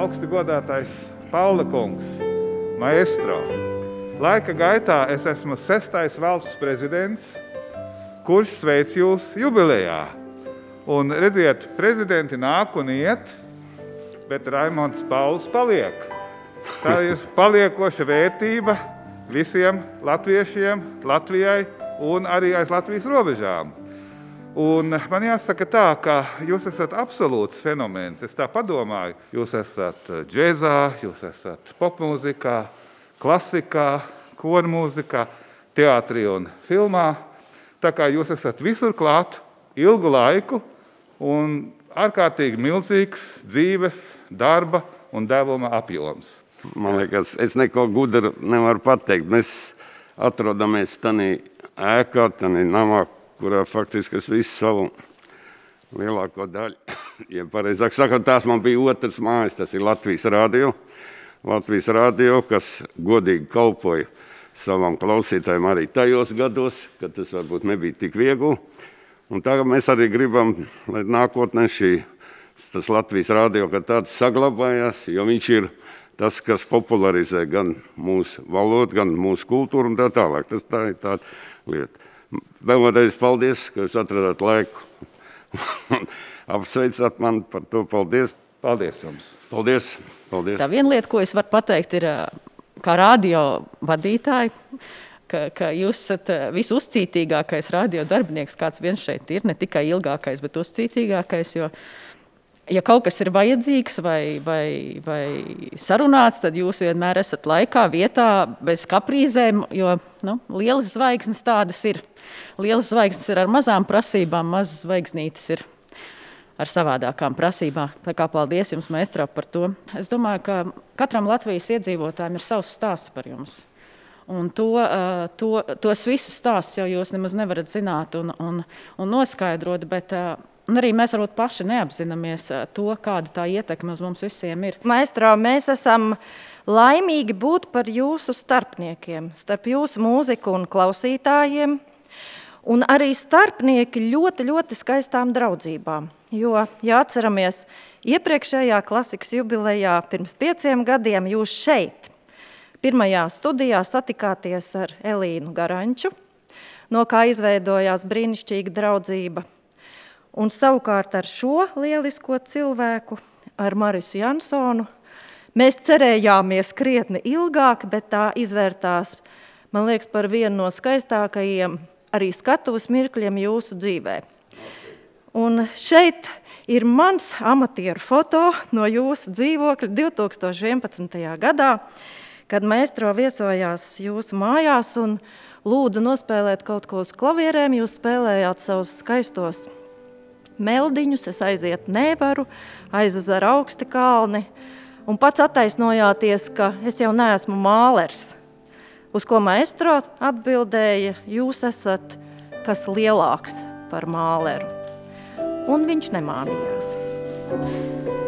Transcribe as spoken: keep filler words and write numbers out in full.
augsti godātais Paula kungs, maestro. Laika gaitā es esmu sestais valsts prezidents, kurš sveic jūs jubilejā. Un redziet, prezidenti nāk un iet, bet Raimonds Pauls paliek. Tā ir paliekoša vērtība visiem latviešiem, Latvijai un arī aiz Latvijas robežām. Un man jāsaka tā, ka jūs esat absolūts fenomens. Es tā padomāju, jūs esat džēzā, jūs esat popmūzikā, klasikā, kormūzikā, teātrī un filmā. Tā kā jūs esat visur klāt ilgu laiku un ārkārtīgi milzīgs dzīves, darba un devuma apjoms. Man liekas, es neko gudru nevaru pateikt. Mēs atrodamies tanī ēkā, tanī namā, kurā faktiski es visu savu lielāko daļu, ja pareizāk sakot, tās man bija otrs mājas, tas ir Latvijas radio. Latvijas radio, kas godīgi kalpoja savam klausītājiem arī tajos gados, kad tas varbūt nebija tik viegli. Un tagad mēs arī gribam, lai nākotnē šī, tas Latvijas radio, ka tāds saglabājās, jo viņš ir tas, kas popularizē gan mūsu valodu, gan mūsu kultūru un tā tālāk. Tas tā ir tāda lieta. Vēlreiz paldies, ka jūs atradāt laiku. Apsveicāt mani par to. Paldies. Paldies jums. Paldies. Paldies. Tā viena lieta, ko es varu pateikt, ir kā radio vadītāji, ka, ka jūs esat visuzcītīgākais radio darbinieks, kāds viens šeit ir, ne tikai ilgākais, bet uzcītīgākais, jo ja kaut kas ir vajadzīgs vai, vai, vai sarunāts, tad jūs vienmēr esat laikā, vietā, bez kaprīzēm, jo nu, lielas zvaigznes tādas ir. Lielas zvaigznes ir ar mazām prasībām, mazas zvaigznītes ir ar savādākām prasībām. Tā kā paldies jums, maestro, par to. Es domāju, ka katram Latvijas iedzīvotājiem ir savs stāsts par jums. Un to, to, tos visus stāstus jau jūs nemaz nevarat zināt un, un, un noskaidrot, bet un arī mēs varbūt paši neapzināmies to, kāda tā ietekme uz mums visiem ir. Maestro, mēs esam laimīgi būt par jūsu starpniekiem, starp jūsu mūziku un klausītājiem, un arī starpnieki ļoti, ļoti skaistām draudzībām. Jo, ja atceramies, iepriekšējā klasikas jubilejā pirms pieciem gadiem jūs šeit, pirmajā studijā satikāties ar Elīnu Garanču, no kā izveidojās brīnišķīga draudzība. Un savukārt ar šo lielisko cilvēku, ar Marisu Jansonu, mēs cerējāmies krietni ilgāk, bet tā izvērtās, man liekas, par vienu no skaistākajiem arī skatuves mirkļiem jūsu dzīvē. Un šeit ir mans amatieru foto no jūsu dzīvokļa divi tūkstoši vienpadsmitajā gadā, kad maestro viesojās jūsu mājās un lūdza nospēlēt kaut ko uz klavierēm, jūs spēlējāt savus skaistos meldiņus, es aiziet nevaru, aizezar augsti kalni, un pats attaisnojāties, ka es jau neesmu mālers. Uz ko maestro atbildēja, jūs esat kas lielāks par māleru. Un viņš nemānījās.